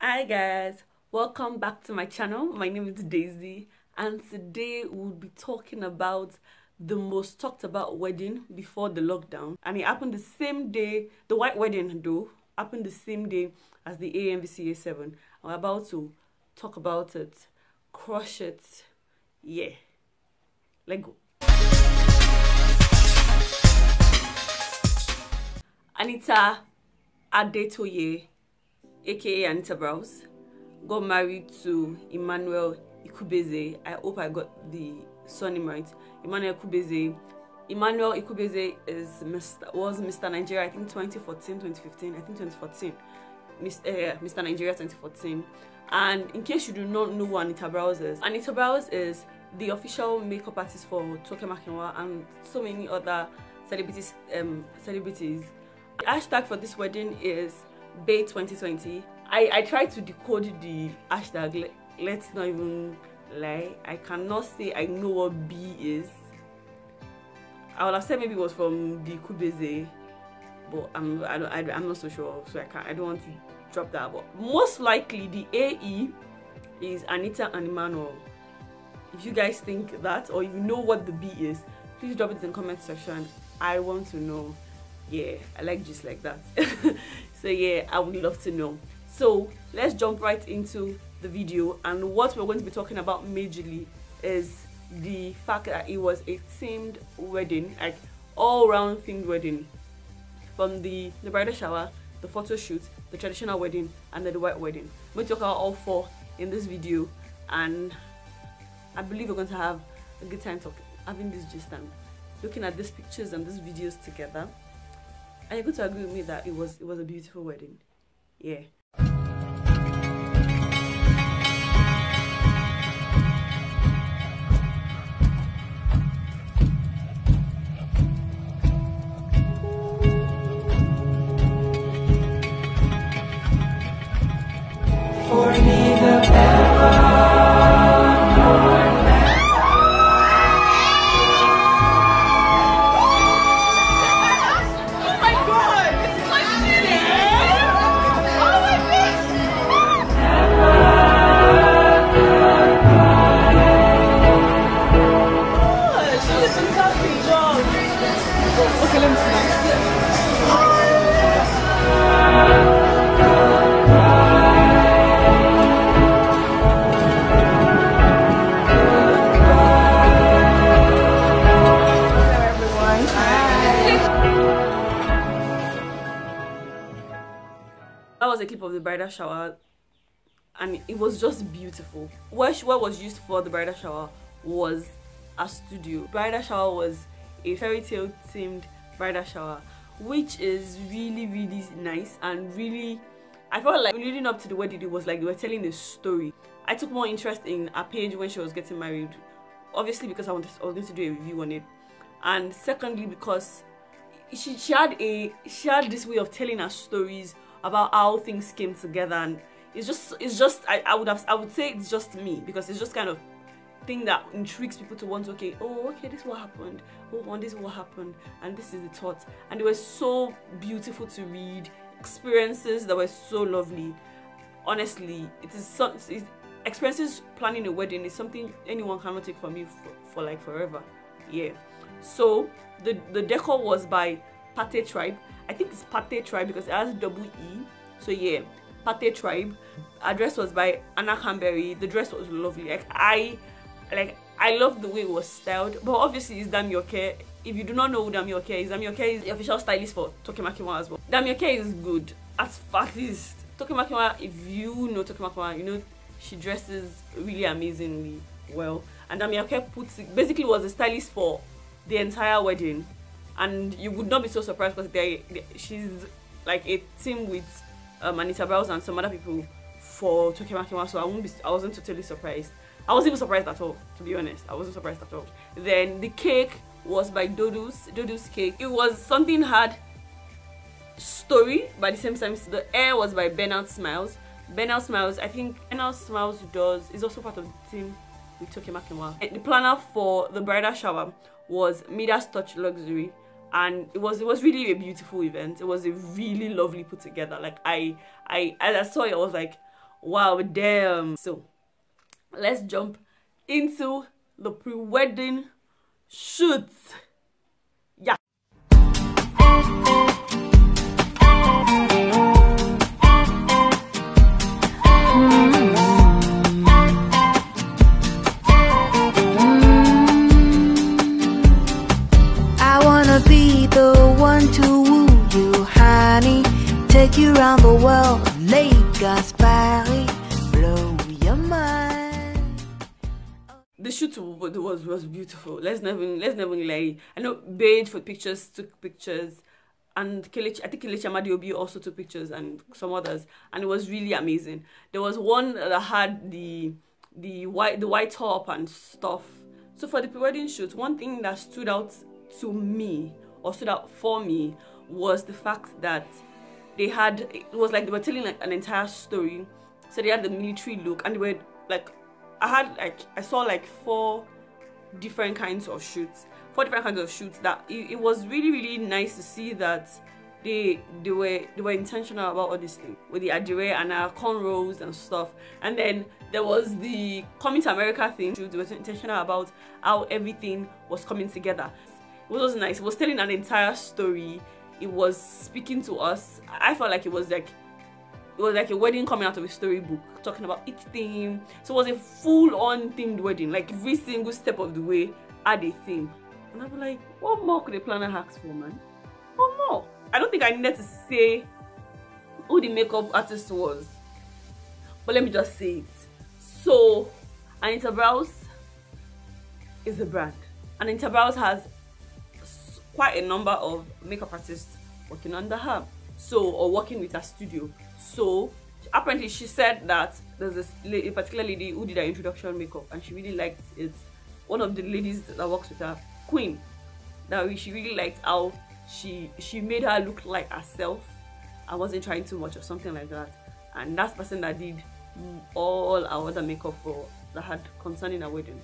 Hi guys, welcome back to my channel. My name is Daisy and today we'll be talking about the most talked about wedding before the lockdown, and it happened the same day. The white wedding though happened the same day as the AMVCA 7. I'm about to talk about it, crush it. Yeah, let's go. Anita Adetoye, aka Anita Brows, got married to Emmanuel Ikubese. I hope I got the surname right. Emmanuel Ikubese. Emmanuel Ikubese was Mr. Nigeria, I think 2014, 2015, I think 2014. Mr. Nigeria 2014. And in case you do not know who Anita Brows is the official makeup artist for Toke Makinwa and so many other celebrities. The hashtag for this wedding is Bay 2020. I tried to decode the hashtag. Let's not even lie, I cannot say I know what B is. I would have said maybe it was from the Ikubese, but I'm not so sure, so I don't want to drop that. But most likely the AE is Anita and Emmanuel. If you guys think that, or you know what the B is, please drop it in the comment section. I want to know. Yeah, I like just like that. So yeah, I would love to know. So let's jump right into the video, and what we're going to be talking about majorly is the fact that it was a themed wedding, like all-round themed wedding, from the bridal shower, the photo shoot, the traditional wedding, and then the white wedding. We're going to talk about all four in this video, and I believe we're going to have a good time having this gist and looking at these pictures and these videos together. And you're going to agree with me that it was a beautiful wedding. Yeah. For me the better. That was a clip of the bridal shower, and it was just beautiful. What was used for the bridal shower was a studio. Bridal shower was a fairy tale themed bridal shower, which is really nice, and really, I felt like leading up to the wedding, it was like they were telling a story. I took more interest in her page when she was getting married, obviously because I was going to do a review on it, and secondly because she had this way of telling her stories about how things came together, and it's just I would say it's just me, because it's just kind of thing that intrigues people to want to, okay, this is what happened, this is what happened, and this is the thought. And they were so beautiful to read, experiences that were so lovely. Honestly, experiences planning a wedding is something anyone cannot take from you for like forever. Yeah. So the decor was by Pate Tribe. I think it's Pate Tribe because it has double E. So yeah, Pate Tribe. Our dress was by Anna Camberry. The dress was lovely. I love the way it was styled. But obviously it's Damioke. If you do not know who Damioke is the official stylist for Toke Makinwa as well. Damioke is good. At least Toke Makinwa, if you know Toke Makinwa, you know she dresses really amazingly well. And Damioke basically was a stylist for the entire wedding. And you would not be so surprised because she's like a team with Anita Brows and some other people for Toke Makinwa, so I wasn't totally surprised. I wasn't even surprised at all, to be honest. I wasn't surprised at all. Then the cake was by Dodu's Cake. It was something had story, but at the same time the air was by Burnout Smiles. Burnout Smiles, I think Burnout Smiles is also part of the team with Toke Makinwa. The planner for the bridal shower was Midas Touch Luxury. and it was really a beautiful event. It was a really lovely put together. Like as I saw it, I was like, Wow, damn. So let's jump into the pre-wedding shoot. Yeah. I wanna be the one to woo you, honey. Take you around the world, Lagos, Paris, blow your mind. The shoot was beautiful. Let's never lie. I know Beige for pictures took pictures, and I think Kelechi Amadiobi also took pictures, and some others, and it was really amazing. There was one that had the white top and stuff. So for the pre-wedding shoot, one thing that stood out to me, or stood out for me, was the fact that it was like they were telling like an entire story. So they had the military look, and they were like, I saw like four different kinds of shoots that it was really nice to see that they were intentional about all these things with the adire and our cornrows and stuff. And then there was the Coming to America thing. They were intentional about how everything was coming together. It was nice. It was telling an entire story. It was speaking to us. I felt like it was like a wedding coming out of a storybook, talking about each theme. So it was a full-on themed wedding. Like every single step of the way had a theme. And I was like, what more could a planner ask for, man? What more? I don't think I needed to say who the makeup artist was, but let me just say it. So Anita Brows is a brand, and Anita Brows has quite a number of makeup artists working under her, or working with her studio. So apparently she said that there's a particular lady who did her introduction makeup, and she really liked it. One of the ladies that works with her, Queen, that she really liked how she made her look like herself and wasn't trying too much or something like that. And that's the person that did all our other makeup that had concerning her wedding.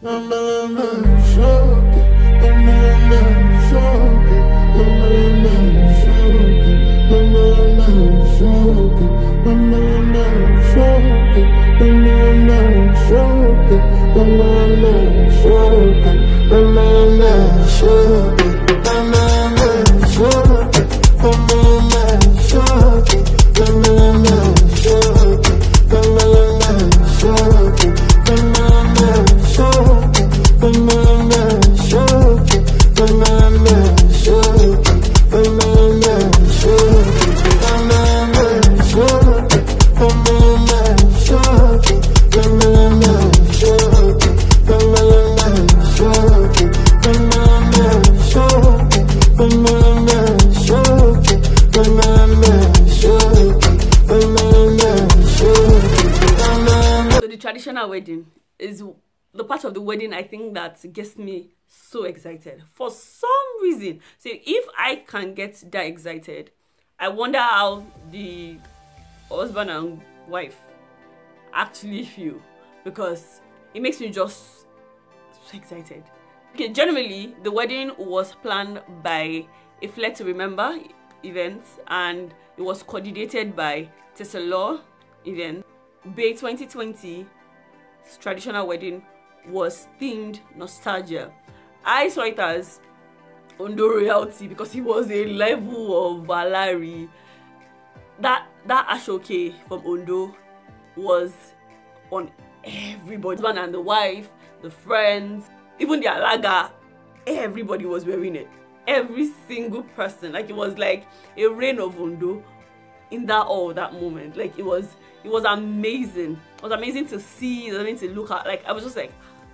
Traditional wedding is the part of the wedding I think that gets me so excited for some reason. So if I can get that excited, I wonder how the husband and wife actually feel, because it makes me just so excited. Okay, generally the wedding was planned by a Fled to Remember event, and it was coordinated by Tesla event. Bay 2020 traditional wedding was themed nostalgia. I saw it as Ondo royalty because it was a level of Valari. That Ashoke from Ondo was on everybody. The husband and the wife, the friends, even the alaga, everybody was wearing it. Every single person. Like it was like a reign of Ondo in that moment. Like it was amazing. It was amazing to see, it was amazing to look at. Like I was just like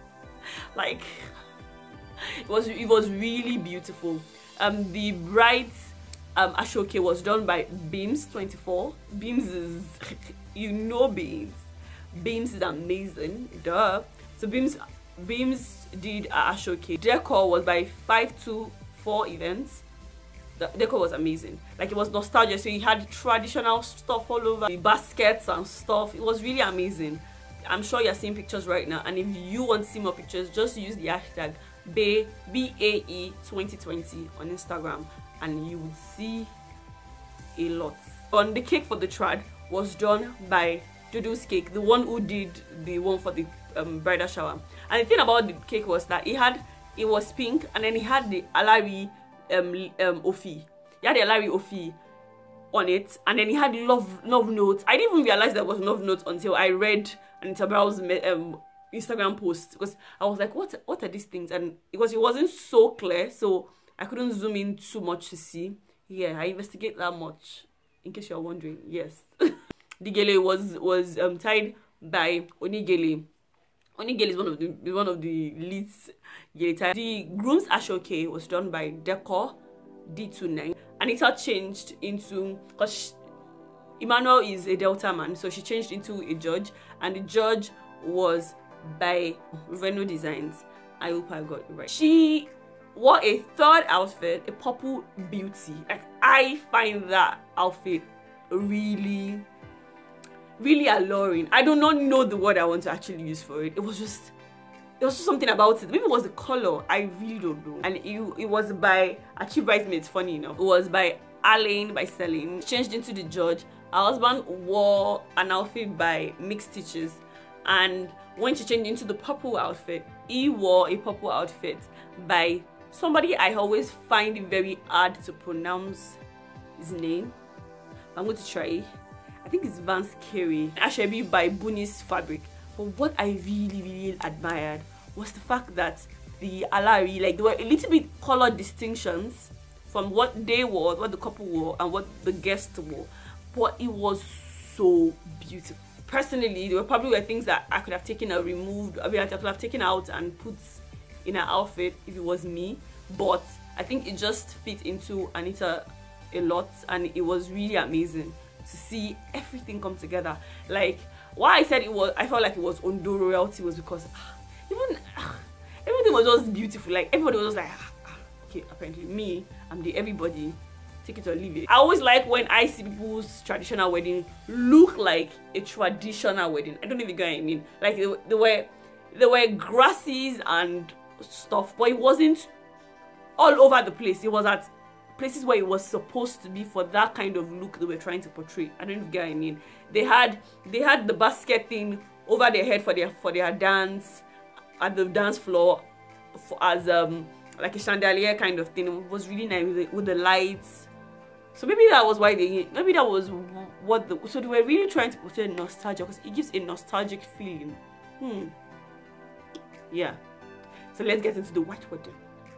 it was really beautiful. The bride's Ashoke was done by Beams 24. Beams is Beams is amazing, duh. So Beams did Ashoke. Decor was by 524 events. The decor was amazing. Like it was nostalgia, so you had traditional stuff all over, the baskets and stuff. It was really amazing. I'm sure you're seeing pictures right now, and if you want to see more pictures, just use the hashtag BAE 2020 on Instagram and you would see a lot. On the cake for the trad was done by Dudu's cake, the one who did the one for the bridal shower. And the thing about the cake was that it was pink, and then it had the Alari Ofi. It had the Alari Ofi on it, and then it had love notes. I didn't even realize there was love notes until I read Anita Instagram post, because I was like, what are these things? And because it wasn't so clear, so I couldn't zoom in too much to see. Yeah, I investigate that much, in case you're wondering. Yes. The gele was tied by Onigele. Onigele is one of the leads gele tie. The groom's ashoke was done by Decor D29. Anita changed into, because Emmanuel is a Delta man, so she changed into a judge, and the judge was by Reno Designs. I hope I got it right. She wore a third outfit, a purple beauty. Like, I find that outfit really, really alluring. I do not know the word I want to actually use for it. It was just something about it. Maybe it was the color. I really don't know. And it was by Achieve Bridesmaids, funny enough. It was by Alain, by Celine. Changed into the judge. Her husband wore an outfit by Mixed Stitches. And when she changed into the purple outfit, he wore a purple outfit by somebody I always find it very hard to pronounce his name. I'm going to try. I think it's Vance Carey. Ashebi by Bunis Fabric. But what I really, really admired was the fact that the Alari, like, there were a little bit color distinctions from what they wore, what the couple wore, and what the guests wore. But it was so beautiful. Personally, there were probably things that I could have taken or removed. I mean, I could have taken out and put in an outfit if it was me. But I think it just fit into Anita a lot, and it was really amazing to see everything come together. Like, why I said I felt like it was Ondo royalty was because everything was just beautiful. Like, everybody was just like, okay, apparently me, I'm the everybody. Take it or leave it. I always like when I see people's traditional wedding look like a traditional wedding. I don't know if you get what I mean. Like, there were grasses and stuff, but it wasn't all over the place. It was at places where it was supposed to be for that kind of look they were trying to portray. I don't know if you get what I mean. They had the basket thing over their head for their dance at the dance floor as like a chandelier kind of thing. It was really nice with the lights. So maybe that was why maybe that was what so they were really trying to portray nostalgia, because it gives a nostalgic feeling. Yeah. So let's get into the white wedding.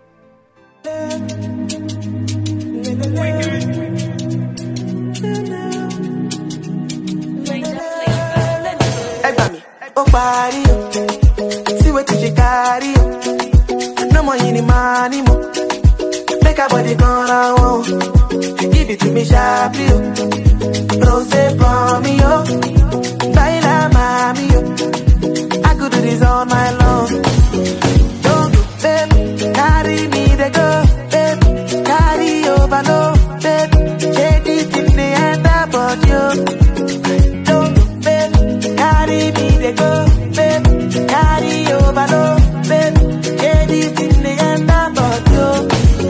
Oh, body, see what you carry. No more any money, more. Make a body gonna want. Give it to me sharply. Rose from me, yo. Baila, mami, yo. I could do this all night long. Don't go, baby. Carry me, they go, baby. Carry over, no, baby. Take it in the end, about you. Don't go, baby. Carry me, they go, baby. Carry over, no, baby. Take it in the end, about you.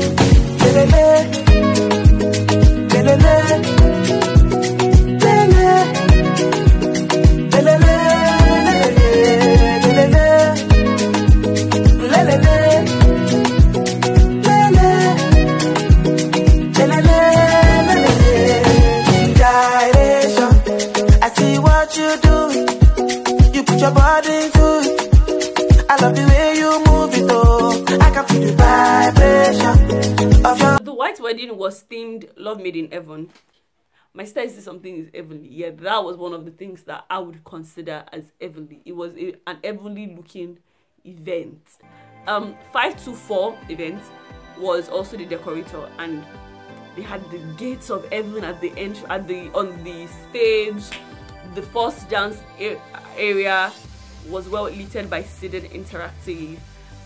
I see what you do. You put your body into it. I love the way you move it, oh. I can feel the vibration of your. The white wedding was themed Love Made in Heaven. My style is something is heavenly. Yeah, that was one of the things that I would consider as heavenly. It was an heavenly looking event. 524 event was also the decorator, and they had the gates of heaven at the on the stage. The first dance area was well lit by Seated Interactive.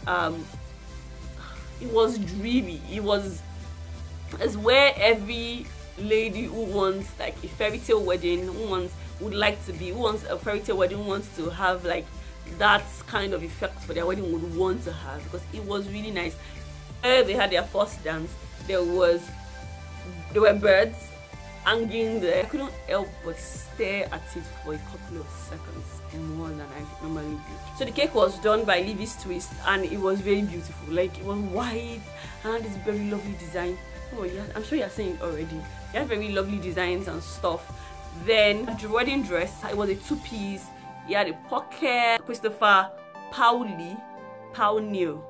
It was dreamy. It was as where every lady who wants like a fairy tale wedding, who wants a fairy tale wedding, wants to have like that kind of effect for their wedding would want to have, because it was really nice. They had their first dance. There were birds hanging there. I couldn't help but stare at it for a couple of seconds more than I normally do. So the cake was done by Livy's Twist, and it was very beautiful. Like, it was white and had this very lovely design. Oh yeah, I'm sure you're saying it already. It had very lovely designs and stuff. Then the wedding dress, it was a two-piece. It had a pocket. Christopher Pauli, Paunil,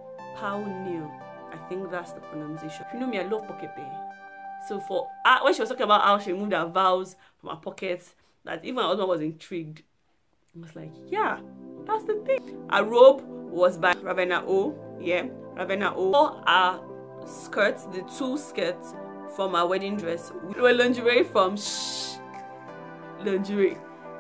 I think that's the pronunciation. If you know me, I love pocket pay. So for when she was talking about how she removed her vows from her pockets, that even my husband was intrigued. I was like, yeah, that's the thing. Our robe was by Ravenna O. Yeah, Ravenna O. All our skirts, the two skirts from our wedding dress, were lingerie from lingerie.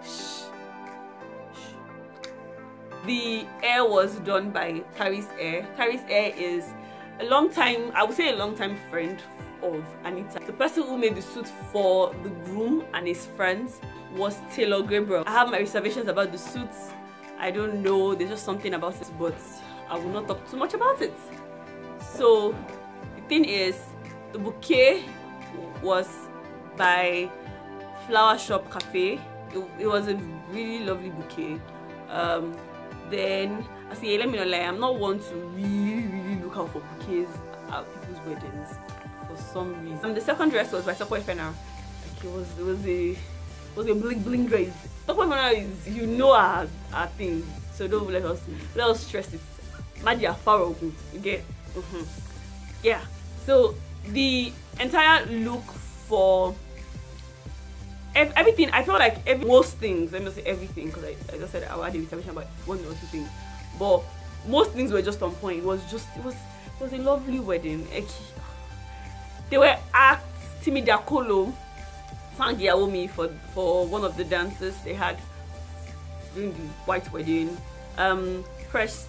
The hair was done by Carrie's Hair. Carrie's Hair is a long time, I would say a long time friend of Anita. The person who made the suit for the groom and his friends was Taylor Gabriel. I have my reservations about the suits. I don't know, there's just something about it, but I will not talk too much about it. So the thing is, the bouquet was by Flower Shop Cafe. It was a really lovely bouquet. Then I say, let me not lie, I'm not one to really look out for bouquets at people's weddings for some reason. The second dress was by Sokwe Fena. Like, it was a bling bling dress. Sokwe Fena is, you know, our thing, so don't let us stress it. Magia Faro, you get. Yeah. So the entire look for everything, I felt like most things, let me say everything, because I just said I had a reservation about one or two things, but most things were just on point. It was a lovely wedding. They were asked Timi Dakolo sang Yaomi for one of the dances they had during the white wedding. Precious.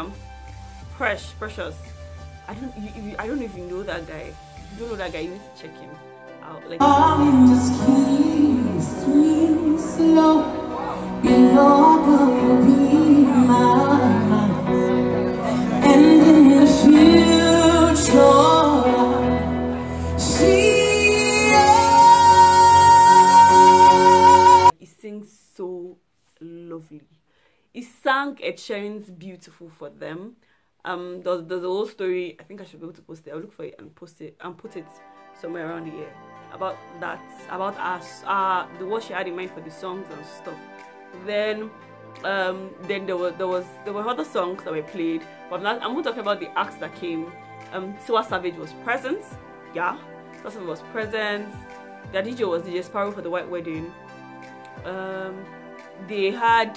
I don't know if you know that guy. If you don't know that guy, you need to check him out. Like, just keep sweet slow. You know you'll be mine. And in the future, he sings so lovely. He sang Ed Sheeran's Beautiful for them. There's a whole story. I think I should be able to post it. I'll look for it and post it and put it somewhere around the year about that, about us, what she had in mind for the songs and stuff. Then there were other songs that were played, but I'm going to talk about the acts that came. Tiwa Savage was present. Yeah, Tiwa Savage was present. Their DJ was DJ Sparrow for the white wedding. They had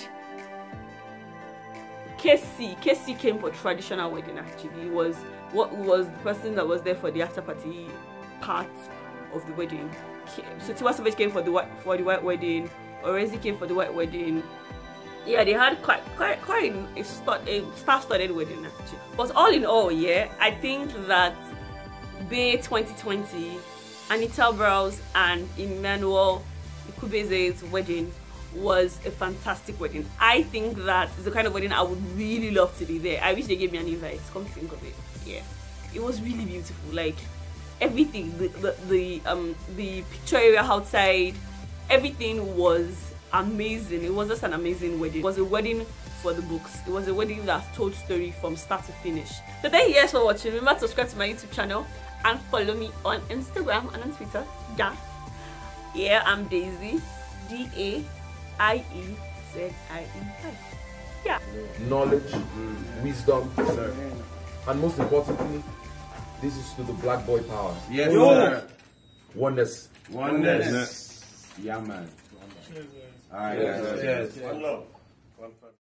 KC came for traditional wedding. Actually, was the person that was there for the after party part of the wedding. So Tiwa Savage came for the white wedding. Orezi came for the white wedding. Yeah, they had quite a star-studded wedding actually. But all in all, yeah, I think that Bay 2020, Anita Brow's and Emmanuel Ikubese's wedding was a fantastic wedding. I think that is the kind of wedding I would really love to be there. I wish they gave me an invite. Come to think of it, yeah, it was really beautiful. Like everything, the picture area outside, everything was amazing. It was just an amazing wedding. It was a wedding for the books. It was a wedding that told story from start to finish. So thank you guys for watching. Remember to subscribe to my YouTube channel and follow me on Instagram and on Twitter. Yeah, I'm Daisy, DAIEZIE. Yeah. Knowledge, wisdom, and most importantly, this is to the black boy power. Yes, sir. Oneness. Oneness. Yeah, man. All right. Cheers. One love.